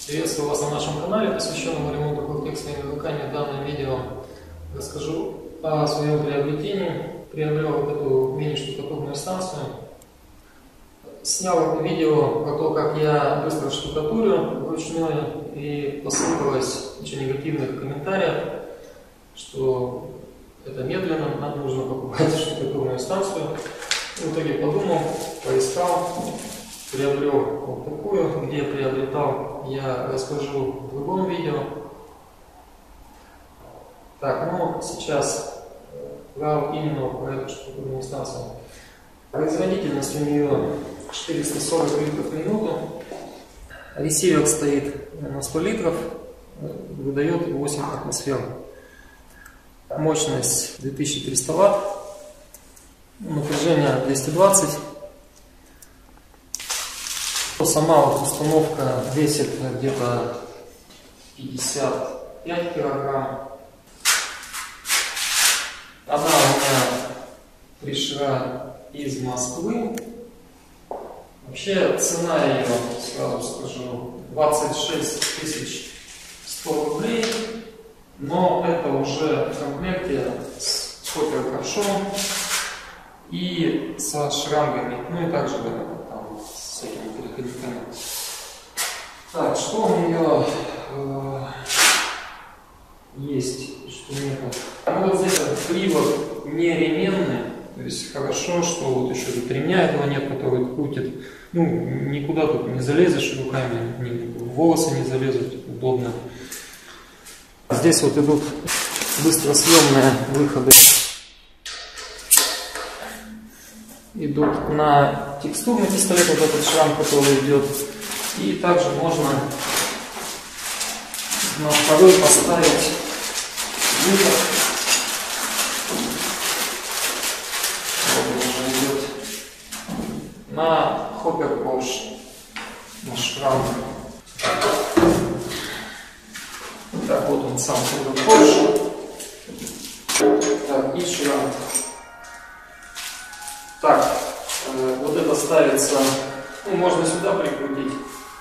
Приветствую вас на нашем канале, посвященном ремонту комплексного замыкания. В данном видео расскажу о своем приобретении. Приобрел вот эту мини-штукатурную станцию. Снял это видео про то, как я быстро штукатурю вручную, и посыпалось очень негативных комментариев, что это медленно, нам нужно покупать штукатурную станцию. В итоге подумал, поискал, приобрел вот такую. Где приобретал, я расскажу в другом видео. Так, ну сейчас именно про эту штукатурную станцию. Производительность у нее 440 литров в минуту. Ресивер стоит на 100 литров, выдает 8 атмосфер. Мощность 2300 ватт, напряжение 220. Сама вот установка весит где-то 55 килограмм. Она у меня пришла из Москвы. Вообще цена ее, сразу скажу, 26 100 рублей. Но это уже в комплекте с хоппер-ковшом и со шрангами, ну и также там, с этими переходниками. Так, что у нее есть, что нет? Ну вот здесь привод не ременный, то есть хорошо, что вот еще тут ремня этого нет, который крутит. Ну, никуда тут не залезешь руками, в волосы не залезут, удобно. Здесь вот идут быстросъемные выходы. Идут на текстурный пистолет, вот этот шрам, который идет. И также можно на второй поставить выход. Вот он уже идет на хоппер-ковш, на шрам. Так, вот он сам хоппер-ковш. Так, и шрам. Так, вот это ставится, ну, можно сюда прикрутить,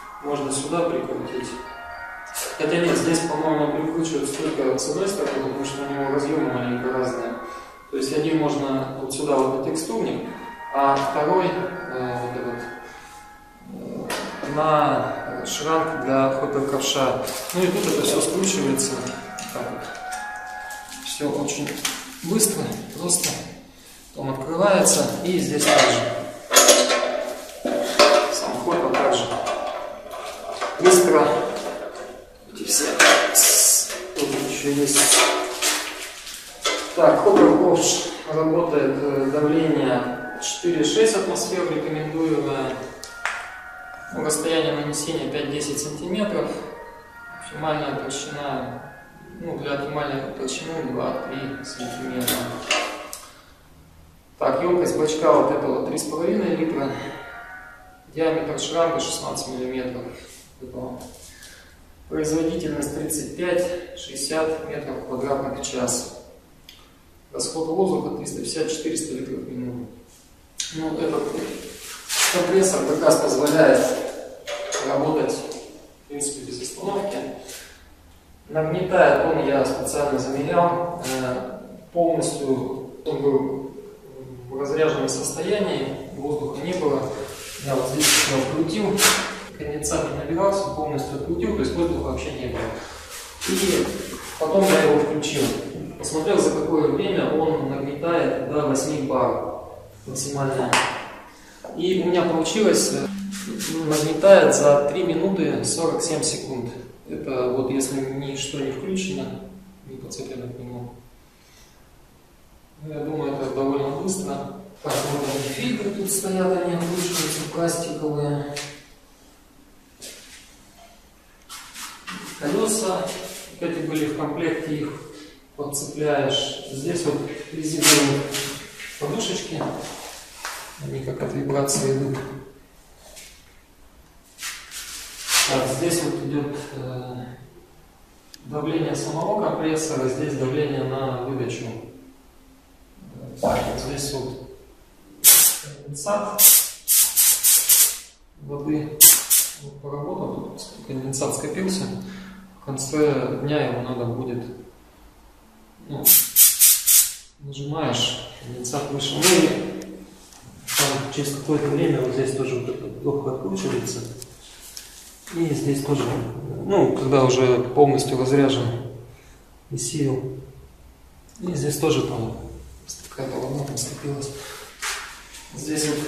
Хотя нет, здесь, по-моему, прикручивают только с одной стороны, потому что у него разъемы маленько разные. То есть один можно вот сюда вот на текстурник, а второй вот этот на шранк для хоппер-ковша. Ну и тут это все скручивается. Так вот. Все очень быстро, просто. Потом открывается, и здесь также сам хоппер также быстро. Эти все тут еще есть. Так, хоппер-ковш работает, давление 4-6 атмосфер рекомендуемое. Расстояние нанесения 5-10 сантиметров. Оптимальная толщина, ну, для оптимальной толщины 2-3 сантиметра. Так, емкость бачка вот этого 3,5 литра. Диаметр шранга 16 миллиметров. Производительность 35-60 метров квадратных в час. Расход воздуха 350-400 литров в минуту. Ну, этот компрессор как раз позволяет работать, в принципе, без остановки. Нагнетает он, я специально замерял, полностью он был в разряженном состоянии, воздуха не было. Я вот здесь еще открутил, конденсат не набирался, полностью открутил, то есть воздуха вообще не было. И потом я его включил. Посмотрел, за какое время он нагнетает до 8 бар максимально. И у меня получилось, нагнетает за 3 минуты 47 секунд. Это вот если ничто не включено, не подцеплено к нему. Я думаю, это довольно быстро. Так, вот они фильтры тут стоят, они откручиваются, пластиковые. Колеса, эти были в комплекте, их подцепляешь. Здесь вот резиновые подушечки, они как от вибрации идут. Так, здесь вот идет давление самого компрессора, здесь давление на выдачу. Так, вот здесь вот конденсат воды. Вот поработал, тут конденсат скопился. В конце дня его надо будет, ну, нажимаешь, конденсат вышел. Ну и там через какое-то время вот здесь тоже вот эта лопка откручивается. И здесь тоже, ну, когда уже полностью разряжен висел. И здесь тоже там какая-то волна там скопилась. Здесь вот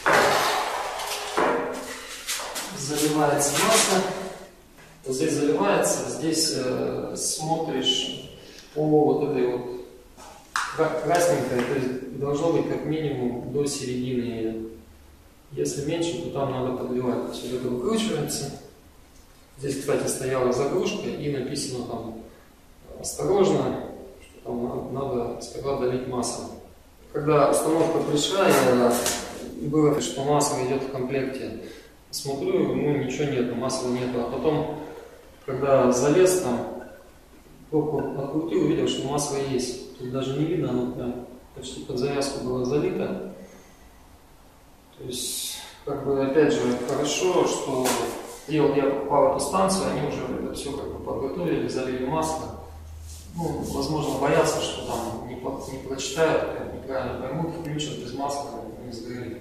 заливается масса. Вот здесь заливается, здесь смотришь по вот этой вот красненькой, то есть должно быть как минимум до середины ее. Если меньше, то там надо подливать. То есть вот это выкручивается. Здесь, кстати, стояла заглушка и написано там осторожно, что там надо сперва долить масло. Когда установка пришла, было, что масло идет в комплекте. Смотрю, ну ничего нету, масла нету. А потом, когда залез там, пробку открутил, увидел, что масло есть. Тут даже не видно, оно прям почти под завязку было залито. То есть, как бы, опять же, хорошо, что я покупал эту станцию, они уже это все как бы подготовили, залили масло. Ну, возможно, боятся, что там не прочитают, неправильно поймут, включат без масла, не сгорит.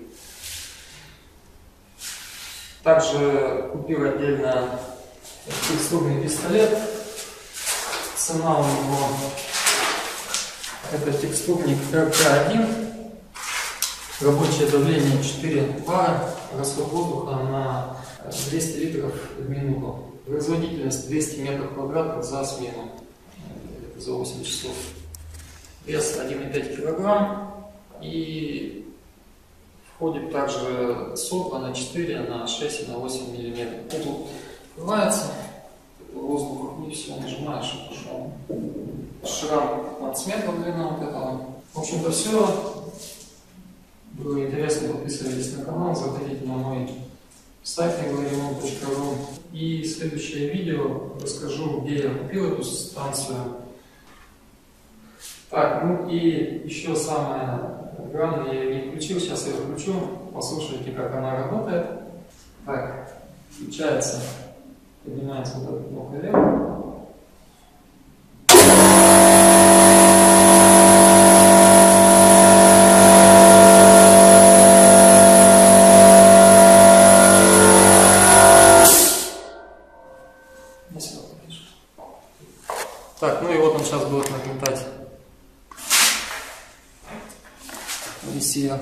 Также купил отдельно текстурный пистолет. Цена у него это текстурник РК-1. Рабочее давление 4 бара, расход воздуха на 200 литров в минуту. Производительность 200 метров квадратных за смену, за 8 часов. Вес 1,5 килограмм. И входит также сопла на 4, на 6 и на 8 миллиметров. Тут открывается, воздух, и все, нажимаешь, и пошел. Шрам 15 метров длина вот этого. В общем-то все. Было интересно, подписывайтесь на канал, заходите на мой сайт egoремонт.ру. И следующее видео расскажу, где я купил эту станцию. Так, ну и еще самое главное, я ее не включил, сейчас я включу, послушайте, как она работает. Так, включается, поднимается вот эта кнопка вверх. Так, ну и вот он сейчас будет нагнетать висия.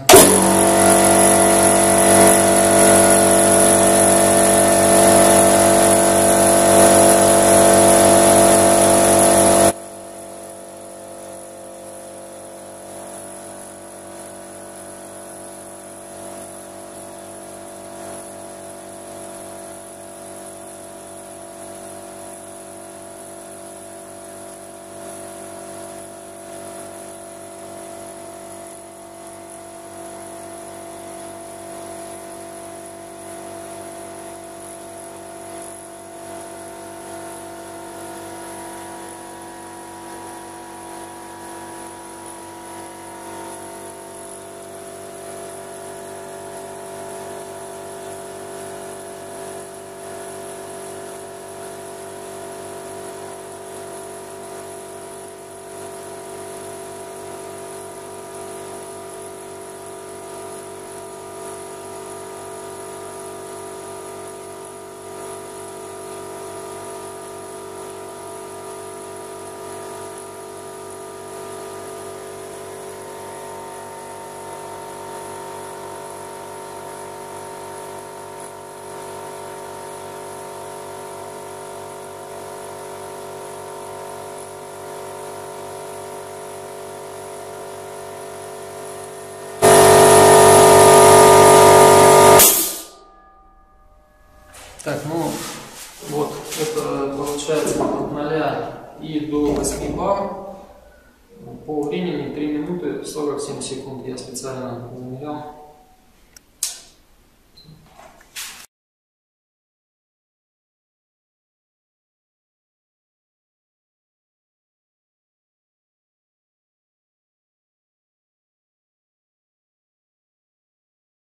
Так, ну вот это получается от 0 и до 8 бар по времени 3 минуты 47 секунд. Я специально замерял.